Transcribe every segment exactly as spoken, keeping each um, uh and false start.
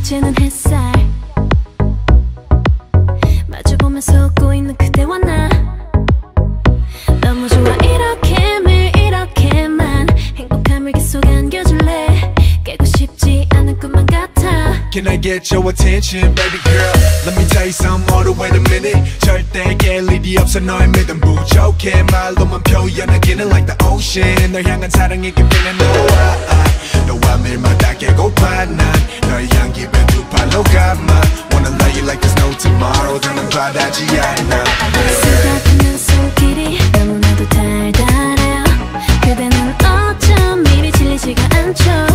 비치는 햇살 마주보면서 웃고 있는 그대와 나 너무 좋아 이렇게 매일 이렇게만 행복함을 계속 안겨줄래 깨고 싶지 않은 꿈만 같아 Can I get your attention baby girl Let me tell you something hold on wait a minute 절대 깰 일이 없어 너의 믿음 부족해 말로만 표현하기는 like the ocean 널 향한 사랑이 깊이는 너와 너와 매일마다 깨고파 난 너의 향기 두 팔로 감아 Wanna love you like there's no tomorrow 더는 바라지 않아 쓰다듬는 손길이 너무나도 달달해요 그대는 어쩜 이리 질리지가 않죠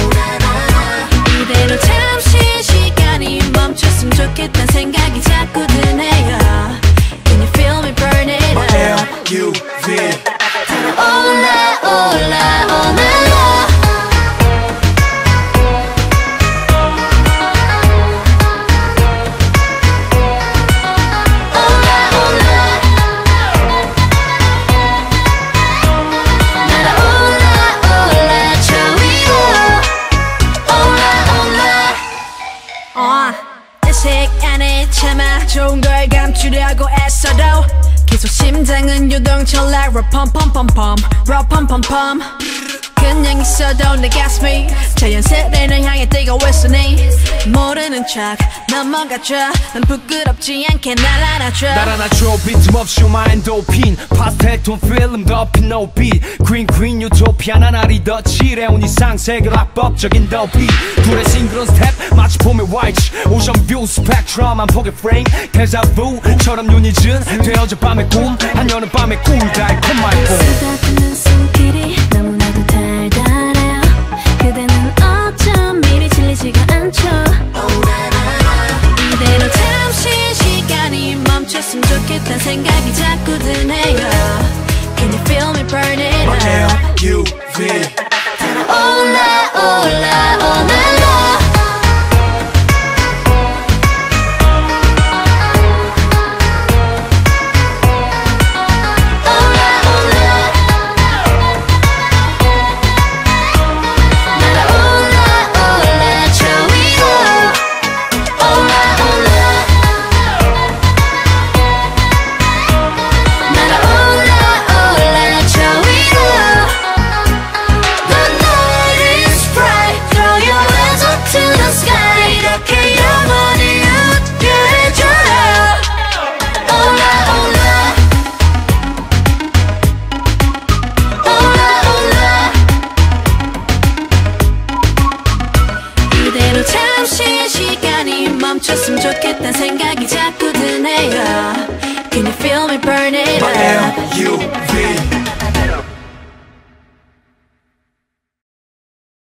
이대로 잠시 시간이 멈췄으면 좋겠단 생각이 자꾸 드네요 Can you feel me burning up L U V 올라 올라 오늘로 안에 참아 좋은 걸 감추려고 애써도 계속 심장은 유동 철락 럼펌펌펌펌 럼펌펌펌 그냥 있어도 내 가슴이 자연스레 널 향해 뛰고 있으니 모르는 척 넘어가줘 난 부끄럽지 않게 날 안아줘 날 안아줘 빈틈없이 마인도핀 파스텔톤 필름 덮인 no beat Green green 유토피아 난 알이 더 칠해온 이상 세계 악법적인 더 beat 둘의 싱그러운 스텝 마치 봄의 화이트 오션 뷰 스펙트럼 한 폭의 프레임 데자부처럼 눈이 진 되어져 밤의 꿈 한여름 밤의 꿈 달콤한 꿈 쓰다듬는 손길이 너무나도 달달해요 그대는 어쩜 이리 질리지가 않죠 이대로 잠시 시간이 멈췄으면 좋겠단 생각이 자꾸 드네요 Can you feel me burning up L U V 올라 올라 오늘로 잠시 시간이 멈췄으면 좋겠단 생각이 자꾸 드네요 Can you feel me burning up L U V